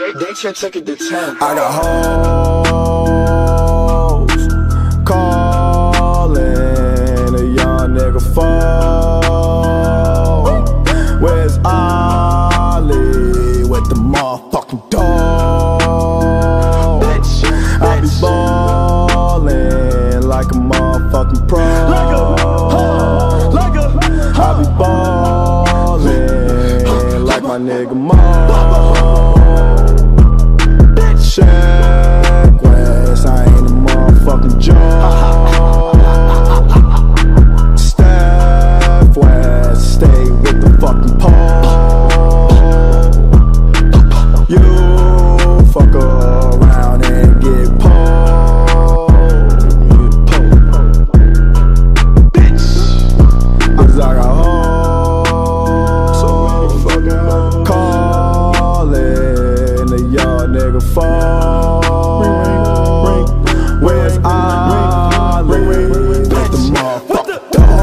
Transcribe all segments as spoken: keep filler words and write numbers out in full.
they, they should took it to ten. I got hoes calling a young nigga phone. Where's Ollie with the motherfucking dog? Bitch, I be ballin' like a motherfucking pro. Like a, huh, like a, huh. I be ballin' like my nigga Mo. Sheck Wes, I ain't a motherfucking joke. Steph Wes, stay with the fucking pole. You fuck around and get pulled. Bitch, 'cause I got hoes so motherfucking calling a young nigga phone. Where's Ollie with the motherfucking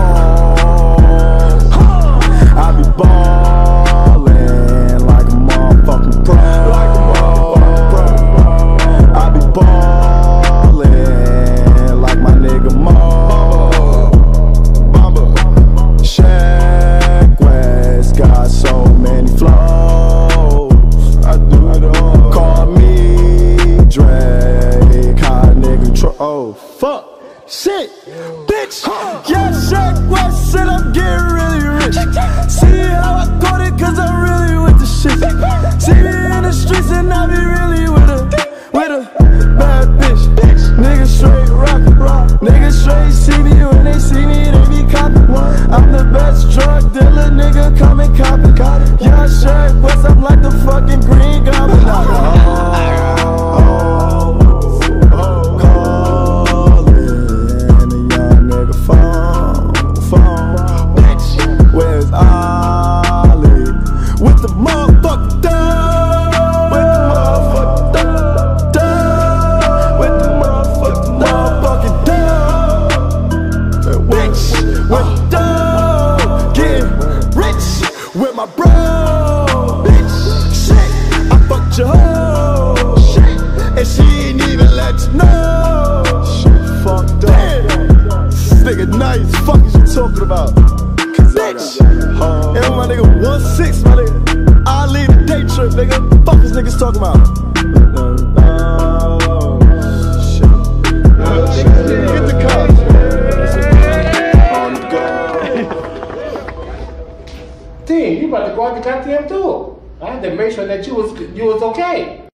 dog? I be ballin' like a motherfucking pro. I be ballin' like my nigga Mo. Bamba, Sheck Wes got so many flows. I do it all. Call me Drake, 𝐀𝐩𝐩𝐿. Oh fuck, shit, bitch. Yeah, Sheck Wes said I'm getting really rich. See how I got it, 'cause I'm really with the shit. See me in the streets and I be really with a, with a bad bitch. Niggas straight rockin', niggas straight see me when they see me, they be coppin'. I'm the best drug dealer, nigga, come and cop it. Yeah, Sheck Wes, I'm like the fucking Green Goblin. With my bro, bitch, shit, I fucked your hoe, shit, and she ain't even let you know. Shit, fucked up. This nigga nice, fuck is you talking about? Bitch, and my nigga one six, my nigga, I lead a day trip, nigga. Fuck is niggas talking about? Oh, shit. Get the cops. You about to go out the goddamn door. I had to make sure that you was you was okay.